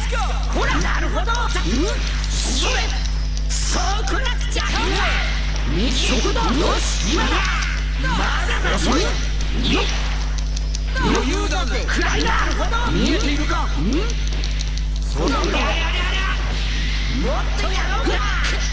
ほら、なるほど。それ、そうこなくちゃ。そこだ。よし、今だ。まだ遅い。余裕だぜ。暗い。なるほど。見えているか。そうなんだ。もっとやろうか。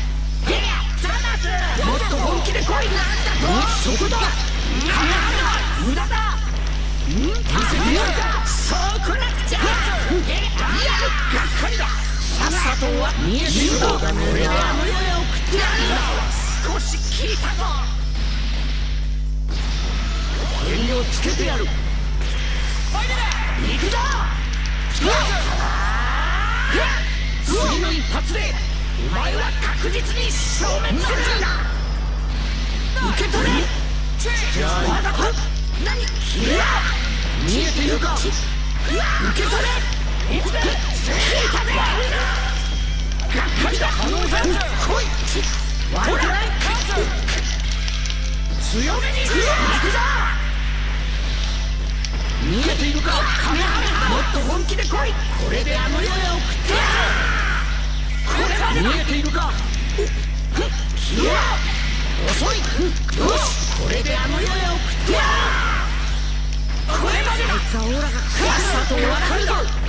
もっと本気で来い。なんだと。そこだ。無駄だ。見せてやるか。そうこなくちゃ。いや、がっかりだ。さっさとは見えているか。これであの世へ送ってやる。少し聞いたぞ。襟をつけてやる。行くぞ。次の一発でお前は確実に消滅するんだ。受け取れ。じゃあまだ何。見えているか。受け取れ。いくぜ。聞いたぜ。がっかりだ。来い。悪くない。強めに行くぞ。見えているか。もっと本気で来い。これであの世へ送ってやる。見えているか。遅い。よし、これであの世へ送ってやる。これまでだ。あいつはオーラがさっさと終わらせるぞ。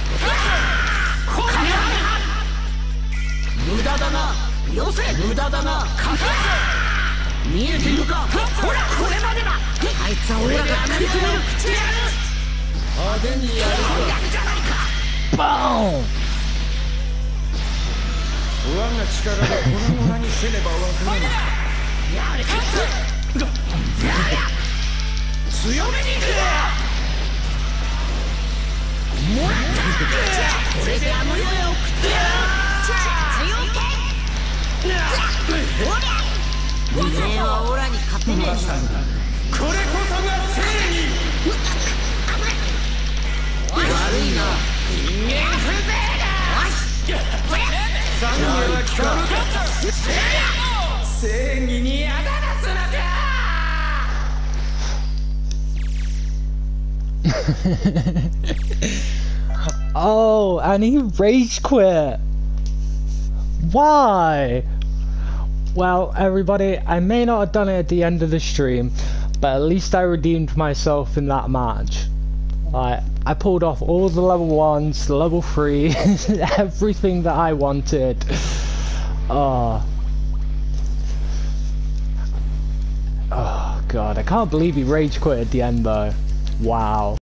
無駄だな。よせ。無駄だな。見えているか。ほら、これまでだ。あいつはオーラが食い止める。口やる。派手にやるじゃないか。バーン。我が力で粉々にせねばわからない。やれ。強めにいく。もらった。これであの世へ送ってやる。強気。おめえはオラに勝てねえ。これこそが正義。悪いな。人間風情だ。残業は聞かなかった。正義にやだなすなか。 Oh, and he rage quit. Why? Well, everybody, I may not have done it at the end of the stream, but at least I redeemed myself in that match. I pulled off all the level 1s, the level 3, everything that I wanted. Oh god, I can't believe he rage quit at the end though. Wow.